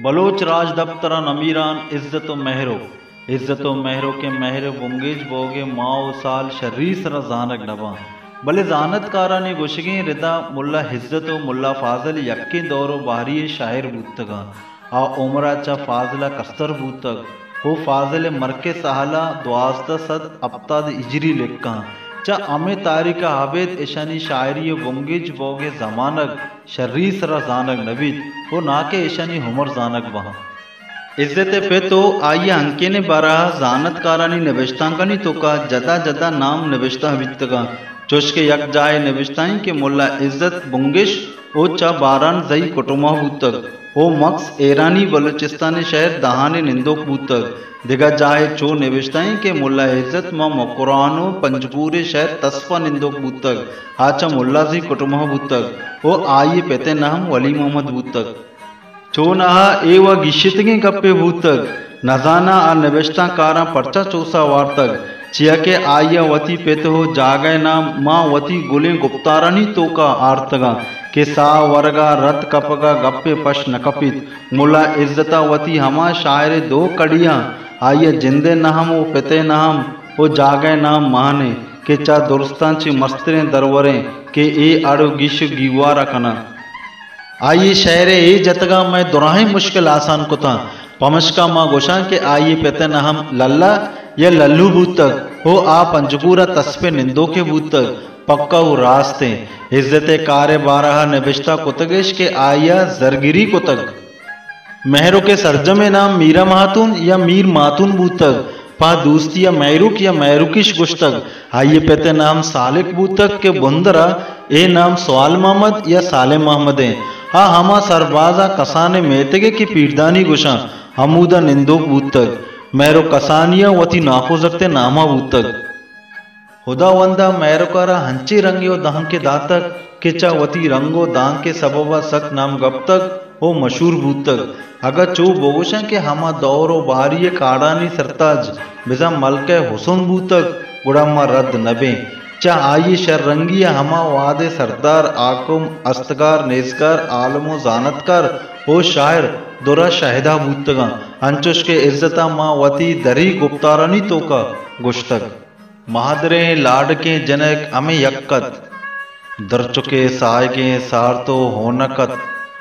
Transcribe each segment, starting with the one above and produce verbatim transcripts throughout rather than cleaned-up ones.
Bloch राज दफ्तरान अमीरान इज्जत व मेहरोक इज्जत व मेहरोक के मेहर बुंगेज बोगे माओ साल शरीस र जानक नबा भले जानत कारानी गुशगे रिदा मुल्ला हिज्जत व मुल्ला फाजल यक्के दौरो बाहरी शायर बूतगा आ उमरा चा फाजला कस्तर बूतग हो फाजल मरके सहाला द्वास्ता सद अब्ताद इजरी लिखा चा अमे तारीका हावेद ईशानी शायरी बुंगेज बोगे जमानक शरीस र जानक नबीद वो नाके ईशानी हुमर जानक वहाँ इज्जत पे तो आइया अंके ने बारह जानत कारानी निविष्टांकनी तो का जदा जदा नाम निविष्टा वित्तगा चुश के यक जाए निविष्टाई के मुल्ला इज्जत बुंगिश ओ चा बारान जई कुटुमा बूतक ओ मक्स ईरानी बलोचिस्तानी शहर दहाने निंदोक बूतक दिगा जाए चो निविष्टाई के मुल्ला इज्जत मा मकुरानो पंजपूरे शहर तस्फा निंदोक बूतक आचा मुल्ला जी कुटुमा बूतक ओ आइए पेते नाम वली मोहम्मद बूतक चो नहा ए व गिशितगे गप्पे भूतक नजाना आ निविष्टा कारा पर्चा चौसा वार्तक चिया के आइया वती पेते हो जागय नाम माँ वती गुले गुप्तारानी तो का आर्तगा के सा वर्गा रत कपगा गप्पे पश न कपित मुला इज्जता वती हमा शायर दो कड़िया आइए जिंदे नहम वो पेते नहम वो जागय नाम महाने के चा दुरुस्तांची मस्तरे दरवरे के ए अड़ो गिश गीवा रखना आइए शहरे ए जतगा मैं दुराही मुश्किल आसान को था पमशका माँ गोशा के आइए पेते नहम लल्ला या लल्लू बूतक हो आ पंजगूरा तस्पे निंदो के बूतक पक्का हो रास्ते इज्जत कारे बारह नबिश्ता कुतगेश के आया जरगिरी कुतक मेहरों के सरजमे नाम मीरा मातून या मीर मातून बूतक पा दूस्ती या मेहरुक या मेहरुकिश गुश्तक आइए पेते नाम सालिक बूतक के बुंदरा ए नाम सवाल मोहम्मद या साले मोहम्मद है हाँ हमा सरबाजा कसाने मेतगे की पीरदानी गुशा हमूदा निंदो बूतक मेहरो कसानिया वती नाखुजरते नामा बूतक हुदा वंदा मेहरोकारा हंची रंगियो दांग के दातक केचा वती रंगो दांग के सबबा सक नाम गप्तक हो मशहूर बूतक अगर चो बोगोशा के हमा दौरो बारिये काड़ानी सरताज बिजा मलके हुसुन बूतक गुड़ामा रद्द नबे चा आइए शर रंगिया हमा वादे सरदार आकुम अस्तगार नेजगार आलमो जानतकार हो शायर दुरा शाहिदा बूतगा अंचुश के इज्जता माँ वती दरी गुप्तारानी तो का गुश्तक महादरे लाड के जनक अमे यक्कत दर चुके साय के सार तो होनकत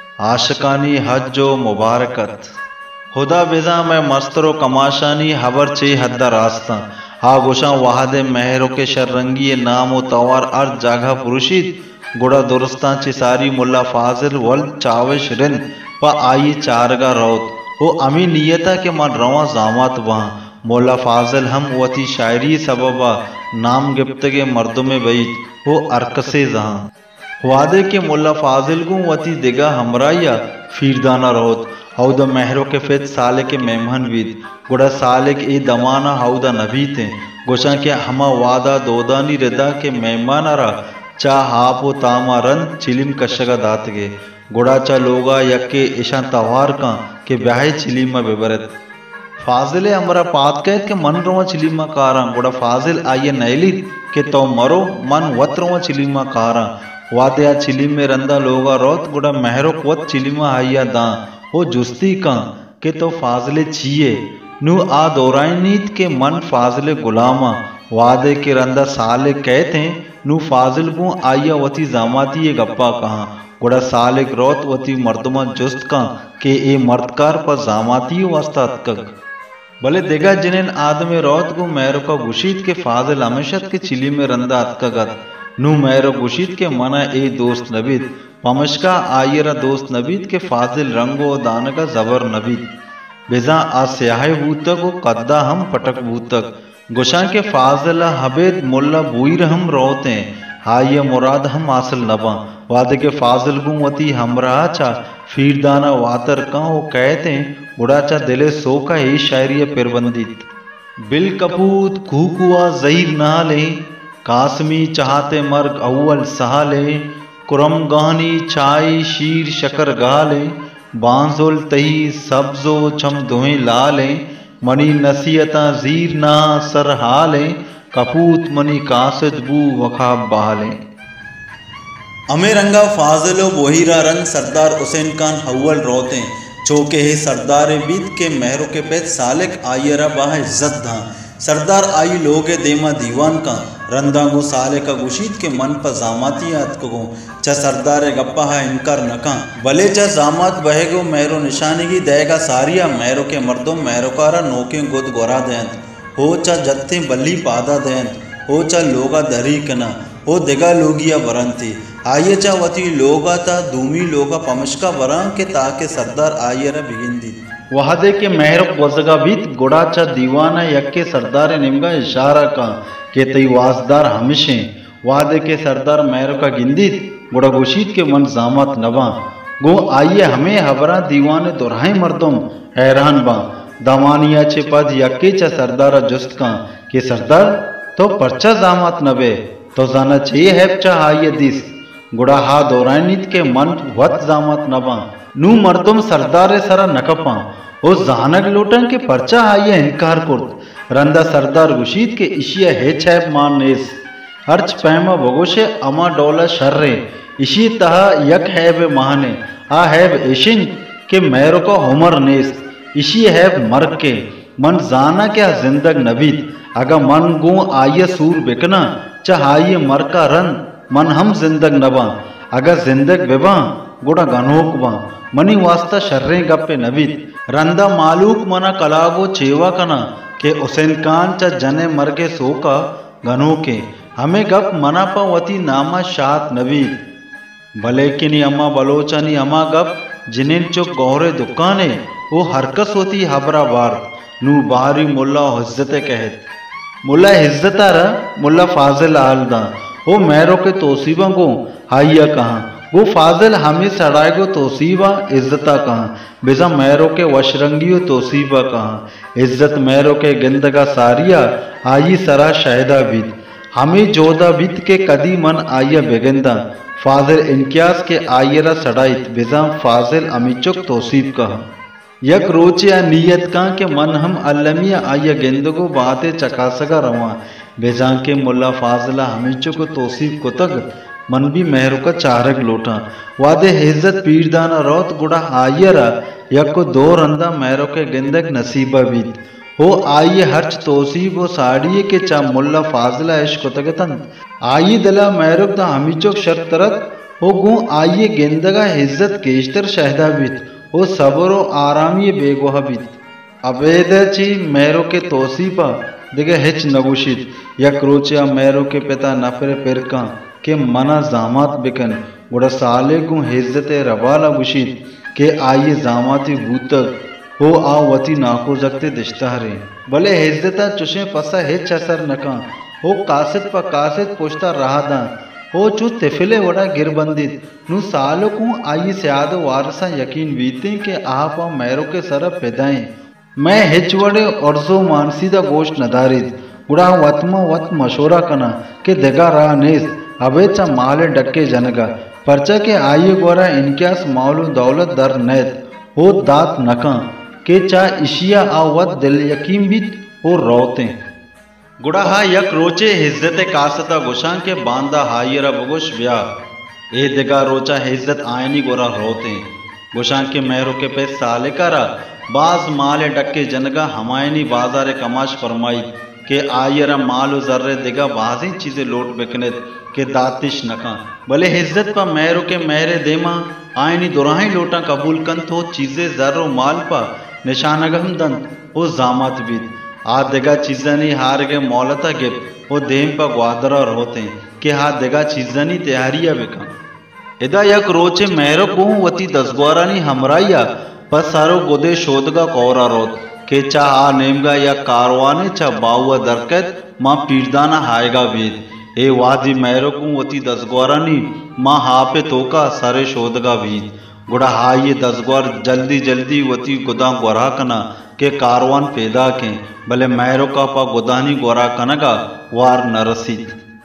आशकानी हज मुबारकत खुदा बिजा मैं मस्तरो कमाशानी हबर चे हद्दा रास्ता हा गोशा वाहदे मेहरों के शर्रंगी नाम व तवार अर्ज जागा पुरुषित गुड़ा दुरुस्ता चिसारी मुल्ला फाजिल वल चाविश रिन प आई चारगा रौत वो अमी नियता के मन रवा जामात वहाँ मुल्ला फाजिल हम वती शायरी सबबा नाम गिफ्तगे मर्दों में बैत वो अरकसे जहाँ वादे के मुल्ला फाजिल को वती दिगा हमराया फीरदाना रहोत हौदा मेहरों के फेत साले के मेहमान बीत गुड़ा साले के ए दमाना हौदा नबी थे गोशा के हमा वादा दोदानी रिदा के मेहमान अरा चा हापो तामा रन चिलिम कशगा दात गे गुड़ा चा लोगा यके ईशान तवार का के ब्याहे चिलीमा बेबरत फाजिले हमरा पात कहत के मन रोवा चिलीमा कारा गुड़ा फाजिल आइए नैली के तो मरो मन वत रोवा चिलीमा कारा वादया चिलीम में रंदा लोगा रोत गुड़ा मेहरोक वत चिलीमा आइया दा हो जुस्ती का के तो फाजले छिए नु आ दौरानीत के मन फाजले गुलामा वादे के रंदा साले कहते नु फाजिल को आइया वती जामाती ये गप्पा कहाँ गुड़ा सालिक रोत वती मर्दमा जुस्त का के ए मर्दकार पर जामाती वास्तात कक भले देगा जिनेन आदमे रोत को मेहरो का गुशीत के फाजिल हमेशत के चिली में रंदा अतकगत नु मेहरो गुशीत के मना ए दोस्त नबीद पमशका आयरा दोस्त नबीद के फाजिल रंगो दान का जबर नबीद बेजा आ स्याह बूतक को कद्दा हम पटक बूतक गुशा के फाजिल हबेद मुल्ला बुईर हम रोते हाय मुराद हम हासिल नबा वादे के फाजिल गुमती हमरा चा फीरदाना वातर का वो कहते उड़ाचा दिले सो का ही शायरी पिरबंदित बिल कपूत खूकुआ जहीर नहाले कासमी चाहते मर्ग अव्वल सहाले कुरम गानी चाय शीर शकर गाले बांसुल तही सब्जो छम धुएं लाले मनी नसीहता जीर ना सर हाले कपूत मनी कासिद बू वखा बहाले अमे रंगा फाजिलो बोहिरा रंग सरदार हुसैन खान हव्वल रोते चौके हे सरदार बीत के मेहरों के पेट सालेक आयरा बाह इज्जत धा सरदार आई लोगे देमा दीवान का रंदा गो साले का गुशीद के मन पर जामाती याद को च सरदार गप्पा है इनकार नका भले च जामात बहेगो मेहरो निशानी की देगा सारिया मेहरों के मर्दों मेहरोकारा नोके गुद गोरा देंत हो च जत्थे बल्ली पादा देंत हो च लोगा दरी कना हो दिगा लोगिया वरंती आइए चा वती लोगा ता दूमी लोगा पमशका वरां के ताके सरदार आयरा बिगिंदी वहादे के मेहरक वजगा बीत गुड़ा चा दीवाना यक्के सरदार निमगा इशारा का के तई वासदार हमेशे वादे के सरदार मेहर का गिंदित गुड़ा गुशीद के मन जामत नवा गो आइए हमें हबरा दीवाने दोराई मर्दम हैरान बा दमानिया चे पद यक्के चा सरदार जुस्त का के सरदार तो पर्चा जामत नबे तो जाना चाहिए है चा आइए दिस गुड़ा हा दोरानीत के मन वत जामत नवा नू मर्दम सरदार सरा नकपा ओ जानक लोटन के पर्चा आइए इनकार कुर्त रंदा सरदार गुशीद के इशिया है छैब मान नेस अर्च पैमा बगोशे अमा डोला शर्रे इशी तहा यक हैब महाने आ हैब एशिन के मैरो का हुमर नेस इशी हैब मर के मन जाना क्या जिंदग नबीत अगर मन गो आइए सूर बिकना चाहे मर का रन मन हम जिंदग नबा अगर जिंदग बेबा गुड़ा गनोक बा मनी वास्ता शर्रे गप्पे नबीत रंदा मालूक मना कलागो चेवा कना के हुसैन खान चा जने मर के सोका गनो के हमें गप मना पा वती नामा शात नबीत भले कि नी अम्मा बलोचनी अम्मा गप जिनेन चो गौरे दुकाने वो हरकस होती हबरा बार नू बाहरी मुल्ला हिज्जते कहत मुल्ला हिज्जता रा मुल्ला फाजिल आलदा वो मेहरों के तोसीबा को हाइया कहाँ वो फाजिल हमें सड़ाए को तोसीबा इज्जता कहाँ बेजा मेहरों के वशरंगियो तोसीबा कहाँ इज्जत मेहरों के गंदगा सारिया आई सरा शहदा बीत हमें जोदा बीत के कदी मन आइया बेगंदा फाजिल इनक्यास के आयरा सड़ाइत बेजा फाजिल अमीचुक तोसीब कहाँ यक रोचिया नीयत का के मन हम अल्लमिया आया गेंदगो बातें चकासगा रवा बेजा के मुल्ला फाजला हमीचो को तोसीब को तक मन भी मेहरों का चारक लोटा वादे हिज्जत पीरदाना रोत गुड़ा आयरा यक को दो रंदा मेहरों के गेंदक नसीबा बीत हो आइए हर्च तोसीब हो साड़िए के चा मुल्ला फाजला इश्क तगतन आई दला मेहरों दा हमीचो शर्तरत हो गो आइए गेंदगा हिज्जत केशतर शहदा बीत वो सबरो आरामी बेगोह बीत अबेद ची मेहरों के तोसीबा दिगे हिच नगुशित यक रोचिया मेहरों के पिता नफरे पिरका के मना जामात बिकन गुड़ा साले गु हिज्जते रवाला गुशित के आइए जामाती भूतक हो आ वती नाको जगते दिश्तारे भले हिज्जता चुशे पसा हिच असर नका हो कासिद पर कासिद पुछता रहा दा हो चु तिफिले वड़ा गिरबंदित नु सालो को आई स्याद वारसा यकीन बीते के आपा मेहरों के सरफ पैदाएं मैं हिच वड़े और सो मानसीदा गोश्त नदारित उड़ा वतमा वत मशोरा कना के दगा रहा नेस अबे चा माले डक्के जनगा परचा के आइए गोरा इनक्यास मालू दौलत दर नैत हो दात नका के चा इशिया आवत दिल यकीन बीत हो रोते गुड़ा हा यक रोचे हिज्जत कासता गुशां के बांदा हायरा बगुश ब्या ए दिगा रोचा हिज्जत आयनी गोरा रोते गुशां के मेहरों के पे साले करा बाज माले डक्के जनगा हमायनी बाजार कमाश फरमाई के आयरा माल जर्रे दिगा बाजी चीजें लोट बिकने के दातिश नका भले हिज्जत पा मेहरों के मेहरे देमा आयनी दुराही लोटा कबूल कन तो चीजें जर्रो माल पा निशानगम दंत हो जामत बीत आ देगा चीजनी हार के मौलता गिप वो देम पर ग्वादरा और होते के हा देगा चीजनी तैयारिया बिका इदा यक रोचे मेहरो को वती दसगवारानी हमराइया पर सारो गोदे शोधगा कौरा रोत के चा आ नेमगा या कारवाने चा बाउआ दरकत माँ पीरदाना हायगा वेद ए वादी मेहरो को वती दसगवारानी माँ हा पे तोका सारे शोधगा वीद गुड़ा हा ये दसगवार जल्दी जल्दी वती गुदा गोरा कना के कारवान पैदा के भले मेहरों का पा गोदानी गोरा कनगा वार नरसित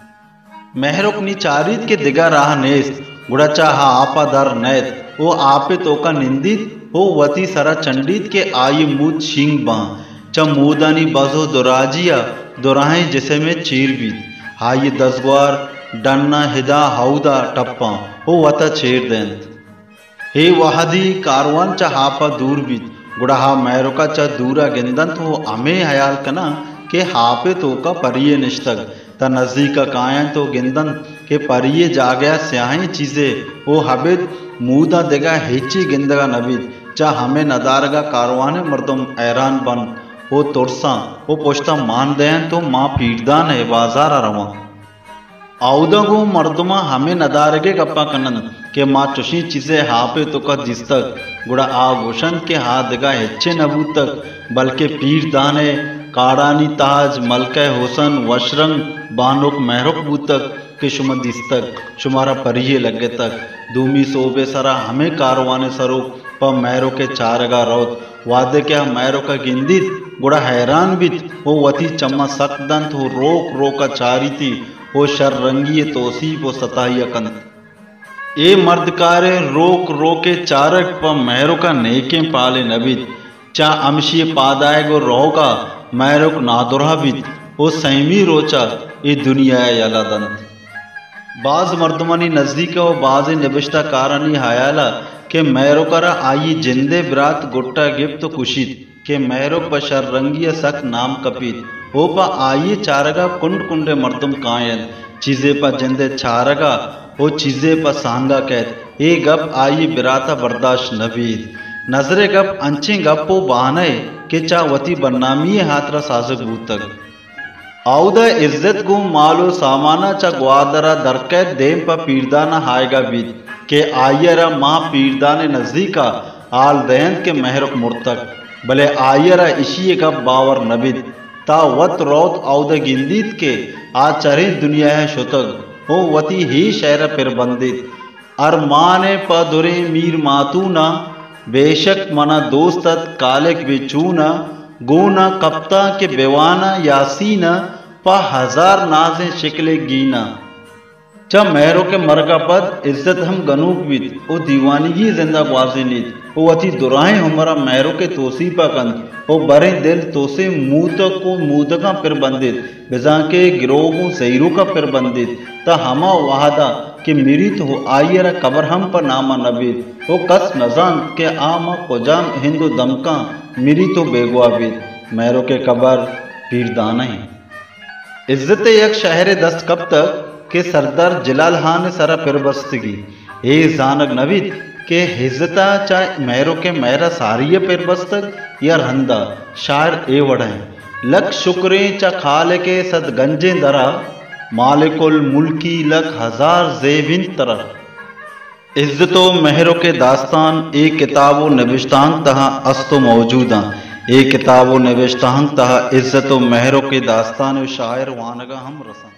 मेहरोक नी चारित के दिगा राह नेस गुड़ा चाहा आपा दर नैत वो आपे तोका निंदित हो वती सरा चंडित के आये मूद शिंग बा च मूदानी बजो दुराजिया दुराहे जिसे में चीर बीत हाये दसगवार डन्ना हिदा हौदा टप्पा हो वता चेर देंत हे वहदी कारवान चा हापा दूर बीत गुड़ा हा मेहरोका चा दूरा गिंदंत हो हमें हयाल कना के हापे तो का परिये निश्तक ता नजदीका कायन तो गिंदन के परिये जागया स्याही चीजें ओ हबिद मूदा देगा हेची गिंदगा नबीद चा हमें नदारगा कारवाने मर्दम ऐरान बन ओ तोरसा ओ पोश्ता मान दें तो माँ पीड़दान है बाजार रवा आउदगो मर्दमा हमें नदारगे गप्पा कनन के माँ चुशी चीजें हापे तो का जिस्तक गुड़ा आ गोशन के हाथ देगा हेचे नबूत तक बल्कि पीड़दान है काड़ानी ताज मलके होसन वशरंग बानोक मेहरोक बूतक के शुमद दिस्तक शुमारा परिये लगे तक दूमी सोबे सरा हमें कारवाने सरो प मैरो के चारगा रोत वादे क्या मैरो का गिंदित गुड़ा हैरान बित वो वती चम्मा सकदंत हो रोक रोका चारी थी वो शर रंगी तोसीब वो सताई अकंत ए मर्द कारे रोक रोके चारक प मैरो का नेके पाले नबित चा अमशी पादाए गो रोगा मैरोक नादुरा बित वो सैमी रोचा ये दुनिया यलादंत बाज मर्दमानी नजदीक व बाज निबिश्ता कारणी हायाला के मैरोकरा आई जिंदे ब्रात गुट्टा गिफ्त तो कुशित के मैरोक बशर रंगिया सक नाम कपित हो पा आइए चारगा कुंड कुंडे मर्दम कायन चीजे पा जिंदे चारगा वो चीजे पा सांगा कहत ए गप आई बिराता बर्दाश्त नबीद नजरे गप अंचे गप्पो बहाने के चा वती बन्नामी हाथरा साजक बूतक आउदा इज्जत गु मालो सामाना चा ग्वादरा दरकैत देम पा पीरदाना हायगा बीत के आयरा माँ पीरदाने नजदीका आल दैन के मेहरक मुर्तक भले आयरा इशिये गप बावर नबित ता वत रोत आउदा गिंदीत के आचरे दुनिया है शुतक हो वती ही शहर फिर बंदित अर माने पदुरे मीर मातूना बेशक मना दोस्तत कालेक बेचूना गोना कप्ता के बेवाना यासीना पा हजार नाजे शिकले गीना चा मेहरो के मरगा पद इज्जत हम गनूक बीत ओ दीवानगी जिंदा ग्वाजे नीत ओ अति दुराहे हमारा मेहरो के तोसीपा कंद ओ बरे दिल तोसे मूत को मूदका फिर बंदित बिजा के गिरोगों सैरू का फिर बंदित ता हमा वाहदा कि मेरी तो आयरा कबर हम पर नामा नबीद ओ कस नजान के आमा कोजाम हिंदू दमका मेरी तो बेगवा बीत मेहरो के कबर पीरदाना ही इज्जत एक शहर दस्त कब तक के सरदार जलाल हान सरा पिरबस्तगी ए जानक नवीद के हिज्जता चाहे मेहरो के मेहरा सारिय पिरबस्तक या रंदा शायर ए वढ़े लक शुक्रे चा खाले के सद गंजे दरा मालिकुल मुल्की लक हजार जेबिन तरह इज्जतो मेहरो के दास्तान ए किताबो नविश्तांग तहा अस्तो मौजूदा ए किताबो नविश्तांग तहा इज्जतो मेहरो के दास्तान शायर वानगा हम रसा।